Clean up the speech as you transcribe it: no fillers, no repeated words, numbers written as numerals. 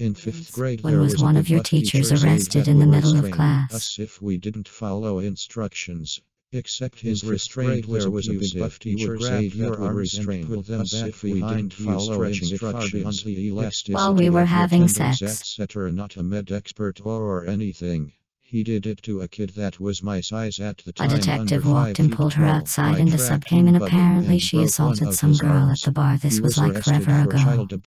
In 5th grade When there was was one a of your butt teachers teacher arrested that in the would middle of restrain class? us if we didn't follow instructions. Except his In restraint there was a big abusive. buff He would teacher grab your your arms and arms pull them back if we didn't follow instructions. While we were having sex. Etc. Not a med expert or anything. He did it to a kid that was my size at the A time. detective under walked 5 and feet pulled her tall. outside I and the tracked sub came and him, buddy, apparently and she broke one assaulted of some his girl at arms. the bar. This He was like arrested forever for ago. child